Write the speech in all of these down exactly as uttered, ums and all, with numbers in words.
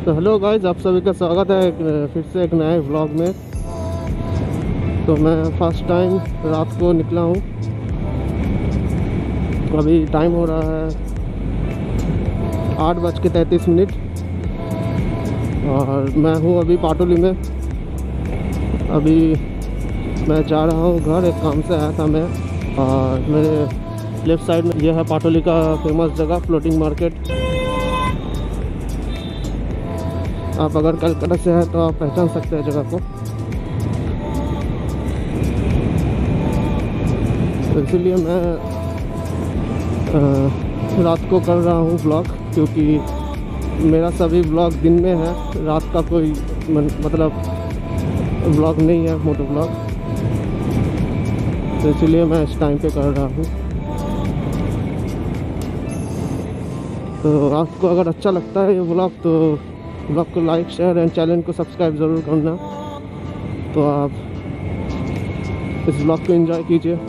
तो hello guys, आप सभी का स्वागत है एक, फिर से एक नए व्लॉग में। तो मैं फर्स्ट टाइम रात को निकला हूँ। अभी टाइम हो रहा है आठ बज के तैंतीस मिनट और मैं हूँ अभी पाटोली में। अभी मैं जा रहा हूँ घर, एक काम से आया था मैं। और मेरे लेफ़्ट साइड में यह है पाटोली का फेमस जगह फ्लोटिंग मार्केट। आप अगर कलकत्ता से हैं तो आप पहचान सकते हैं जगह को। तो इसीलिए मैं आ, रात को कर रहा हूँ व्लॉग, क्योंकि मेरा सभी व्लॉग दिन में है, रात का कोई मतलब व्लॉग नहीं है, मोटो व्लॉग। तो इसीलिए मैं इस टाइम पे कर रहा हूँ। तो आपको अगर अच्छा लगता है ये व्लॉग तो व्लॉग को लाइक शेयर एंड चैनल को सब्सक्राइब ज़रूर करना। तो आप इस व्लॉग को एंजॉय कीजिए।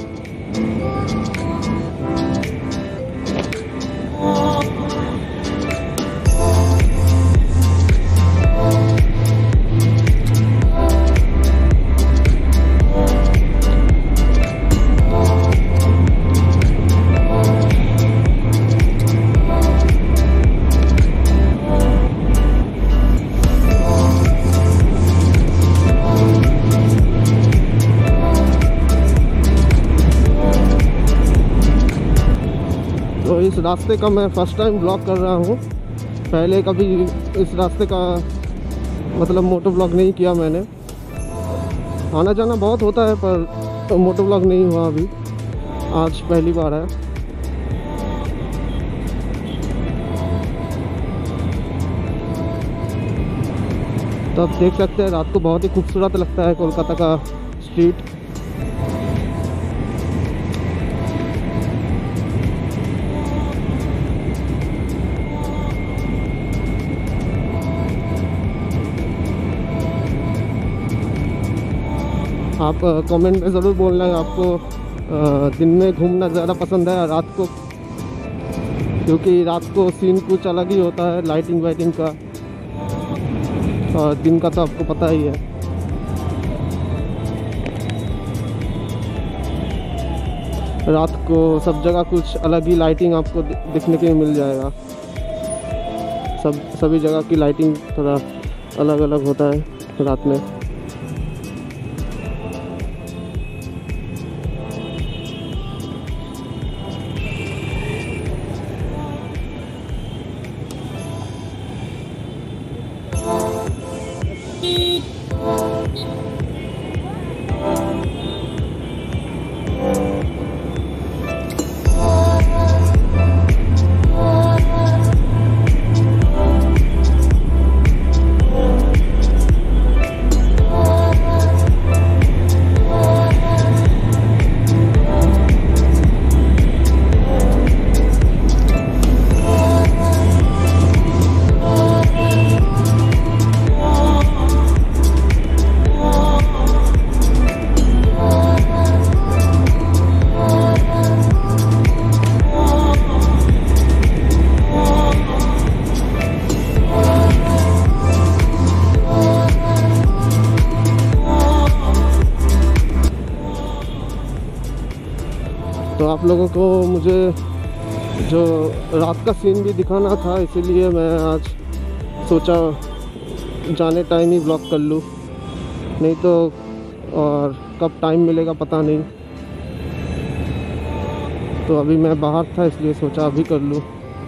तो इस रास्ते का मैं फ़र्स्ट टाइम ब्लॉग कर रहा हूँ। पहले कभी इस रास्ते का मतलब मोटो ब्लॉग नहीं किया मैंने। आना जाना बहुत होता है पर तो मोटो ब्लॉग नहीं हुआ अभी, आज पहली बार है। तो आप देख सकते हैं रात को बहुत ही खूबसूरत लगता है कोलकाता का स्ट्रीट। आप कमेंट में ज़रूर बोलना है आपको दिन में घूमना ज़्यादा पसंद है या रात को, क्योंकि रात को सीन कुछ अलग ही होता है लाइटिंग वाइटिंग का, और दिन का तो आपको पता ही है। रात को सब जगह कुछ अलग ही लाइटिंग आपको दिखने के लिए मिल जाएगा। सब सभी जगह की लाइटिंग थोड़ा अलग अलग होता है रात में। तो आप लोगों को मुझे जो रात का सीन भी दिखाना था, इसीलिए मैं आज सोचा जाने टाइम ही ब्लॉग कर लूँ, नहीं तो और कब टाइम मिलेगा पता नहीं। तो अभी मैं बाहर था इसलिए सोचा अभी कर लूँ।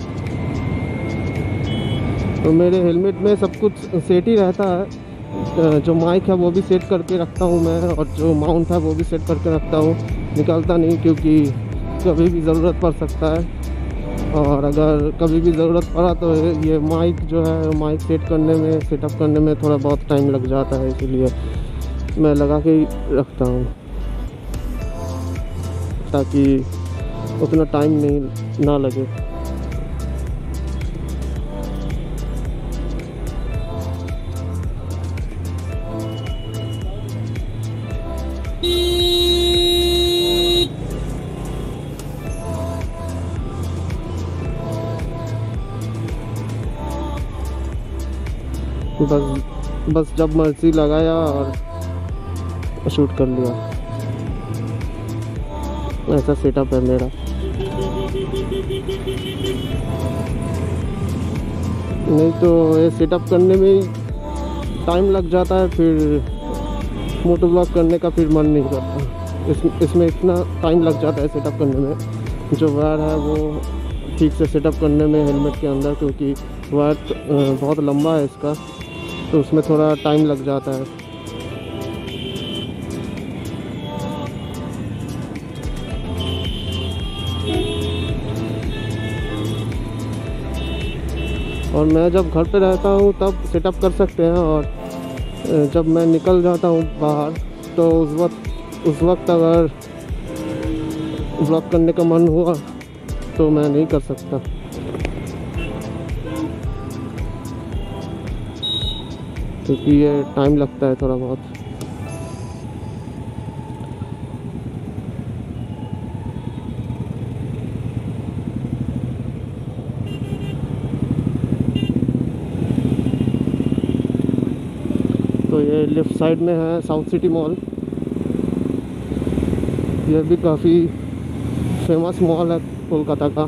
तो मेरे हेलमेट में सब कुछ सेट ही रहता है, जो माइक है वो भी सेट करके रखता हूँ मैं, और जो माउंट है वो भी सेट करके रखता हूँ, निकालता नहीं, क्योंकि कभी भी ज़रूरत पड़ सकता है। और अगर कभी भी ज़रूरत पड़ा तो ये माइक जो है माइक सेट करने में सेटअप करने में थोड़ा बहुत टाइम लग जाता है, इसीलिए मैं लगा के ही रखता हूँ ताकि उतना टाइम नहीं ना लगे। बस बस जब मर्जी लगाया और शूट कर लिया। ऐसा सेटअप है मेरा। नहीं तो ये सेटअप करने में टाइम लग जाता है, फिर मोटो ब्लॉग करने का फिर मन नहीं करता। इस इसमें इतना टाइम लग जाता है सेटअप करने में। जो वायर है वो ठीक से सेटअप करने में हेलमेट के अंदर, क्योंकि वायर बहुत लंबा है इसका, तो उसमें थोड़ा टाइम लग जाता है। और मैं जब घर पे रहता हूँ तब सेटअप कर सकते हैं, और जब मैं निकल जाता हूँ बाहर तो उस वक्त उस वक्त अगर ब्लॉग करने का मन हुआ तो मैं नहीं कर सकता, क्योंकि ये टाइम लगता है थोड़ा बहुत। तो ये लेफ़्ट साइड में है साउथ सिटी मॉल। यह भी काफ़ी फेमस मॉल है कोलकाता का।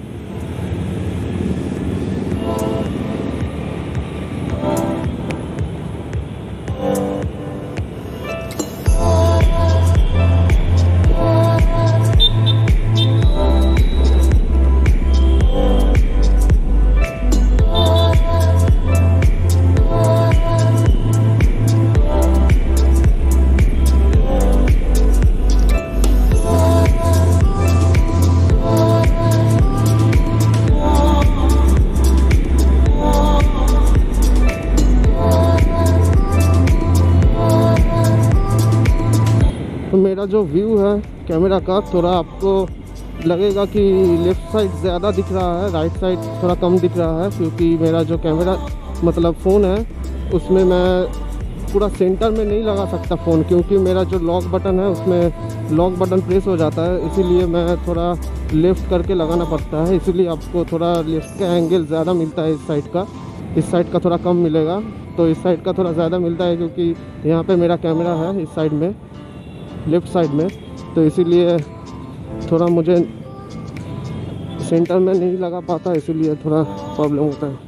तो मेरा जो व्यू है कैमरा का, थोड़ा आपको लगेगा कि लेफ़्ट साइड ज़्यादा दिख रहा है, राइट साइड थोड़ा कम दिख रहा है, क्योंकि मेरा जो कैमरा मतलब फ़ोन है उसमें मैं पूरा सेंटर में नहीं लगा सकता फ़ोन, क्योंकि मेरा जो लॉक बटन है उसमें लॉक बटन प्रेस हो जाता है। इसीलिए मैं थोड़ा लेफ़्ट करके लगाना पड़ता है, इसीलिए आपको थोड़ा लेफ़्ट का एंगल ज़्यादा मिलता है। इस साइड का इस साइड का थोड़ा कम मिलेगा, तो इस साइड का थोड़ा ज़्यादा मिलता है, क्योंकि यहाँ पे मेरा कैमरा है इस साइड में, लेफ़्ट साइड में, तो इसीलिए थोड़ा मुझे सेंटर में नहीं लगा पाता, इसीलिए थोड़ा प्रॉब्लम होता है।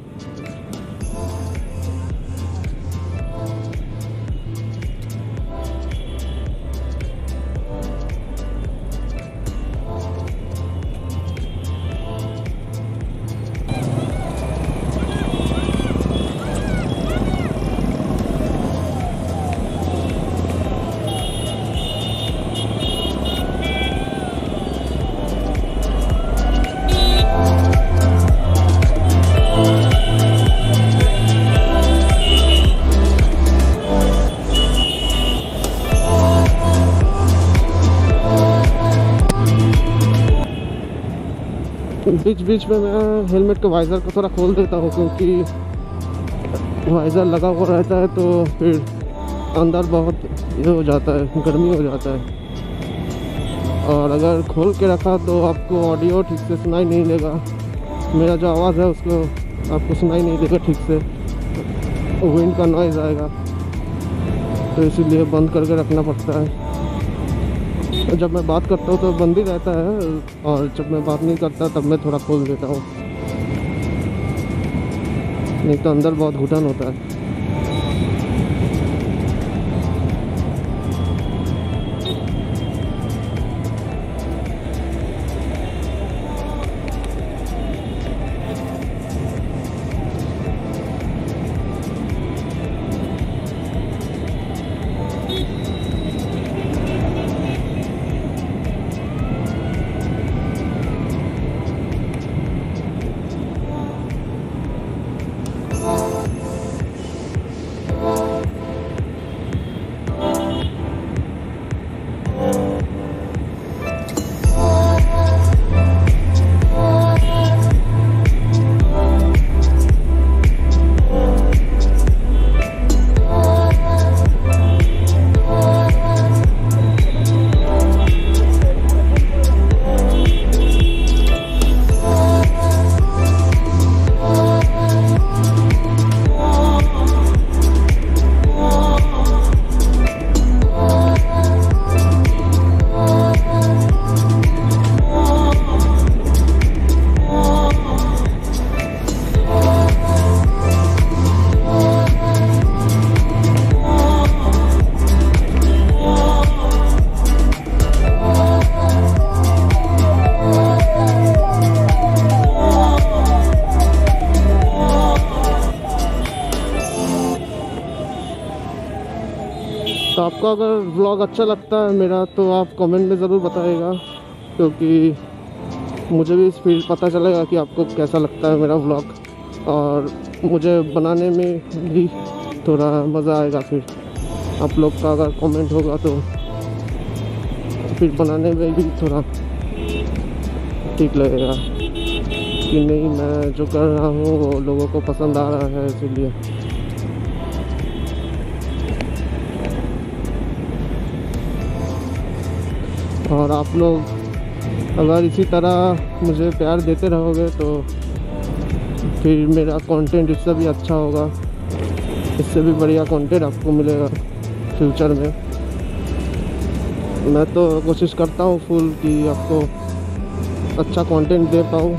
बीच बीच में मैं हेलमेट के वाइज़र को थोड़ा खोल देता हूँ, क्योंकि वाइज़र लगा हुआ रहता है तो फिर अंदर बहुत ये हो जाता है, गर्मी हो जाता है। और अगर खोल के रखा तो आपको ऑडियो ठीक से सुनाई नहीं देगा, मेरा जो आवाज़ है उसको आपको सुनाई नहीं देगा ठीक से, विंड का नॉइज़ आएगा, तो इसीलिए बंद करके रखना पड़ता है। जब मैं बात करता हूँ तो बंद ही रहता है, और जब मैं बात नहीं करता तब मैं थोड़ा खोल देता हूँ, नहीं तो अंदर बहुत घुटन होता है। अगर व्लॉग अच्छा लगता है मेरा तो आप कमेंट में ज़रूर बताइएगा, क्योंकि मुझे भी फिर पता चलेगा कि आपको कैसा लगता है मेरा व्लॉग, और मुझे बनाने में भी थोड़ा मज़ा आएगा। फिर आप लोग का अगर कमेंट होगा तो फिर बनाने में भी थोड़ा ठीक लगेगा कि नहीं मैं जो कर रहा हूँ वो लोगों को पसंद आ रहा है, इसीलिए। और आप लोग अगर इसी तरह मुझे प्यार देते रहोगे तो फिर मेरा कंटेंट इससे भी अच्छा होगा, इससे भी बढ़िया कंटेंट आपको मिलेगा फ्यूचर में। मैं तो कोशिश करता हूँ फुल कि आपको अच्छा कंटेंट दे पाऊँ।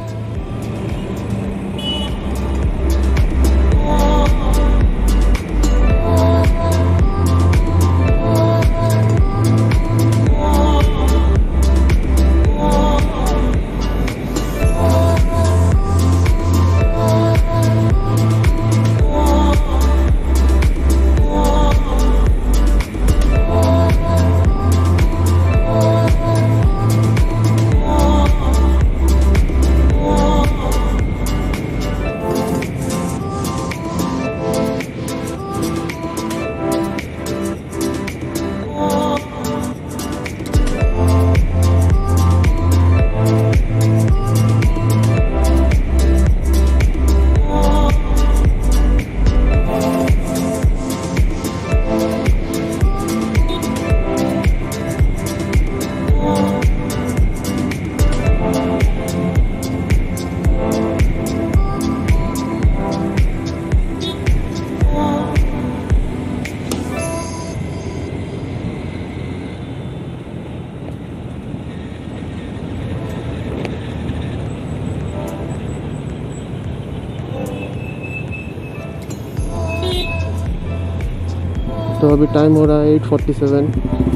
तो अभी टाइम हो रहा है एट फोर्टी सेवन।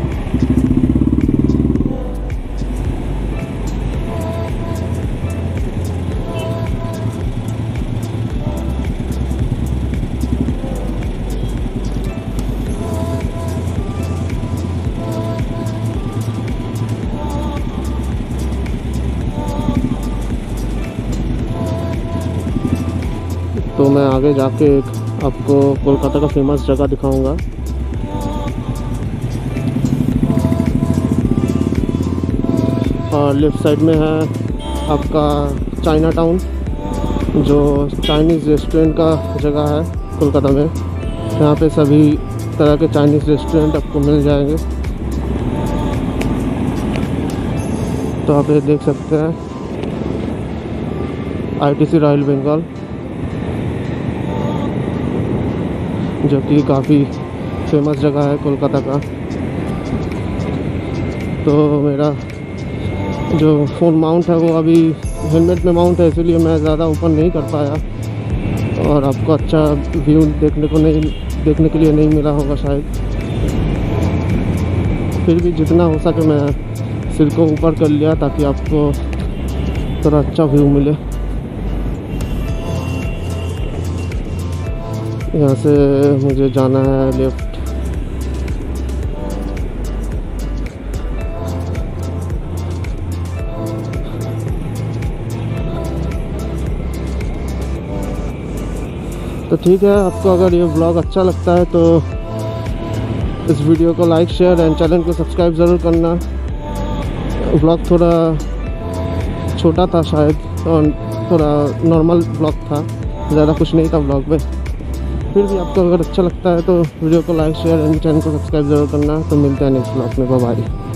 तो मैं आगे जाके आपको कोलकाता का फेमस जगह दिखाऊंगा। और लेफ़्ट साइड में है आपका चाइना टाउन, जो चाइनीज़ रेस्टोरेंट का जगह है कोलकाता में। यहाँ पे सभी तरह के चाइनीज़ रेस्टोरेंट आपको मिल जाएंगे। तो आप ये देख सकते हैं आईटीसी रॉयल बंगाल, जो कि काफ़ी फेमस जगह है कोलकाता का। तो मेरा जो फ़ोन माउंट है वो अभी हेलमेट में माउंट है, इसीलिए मैं ज़्यादा ऊपर नहीं कर पाया और आपको अच्छा व्यू देखने को नहीं देखने के लिए नहीं मिला होगा शायद। फिर भी जितना हो सके मैं सिर को ऊपर कर लिया ताकि आपको थोड़ा अच्छा व्यू मिले। यहाँ से मुझे जाना है लेफ्ट। तो ठीक है, आपको अगर ये व्लॉग अच्छा लगता है तो इस वीडियो को लाइक शेयर एंड चैनल को सब्सक्राइब ज़रूर करना। व्लॉग थोड़ा छोटा था शायद और थोड़ा नॉर्मल व्लॉग था, ज़्यादा कुछ नहीं था व्लॉग में। फिर भी आपको अगर अच्छा लगता है तो वीडियो को लाइक शेयर एंड चैनल को सब्सक्राइब ज़रूर करना। तो मिलते हैं नेक्स्ट व्लॉग में, बाय बाय।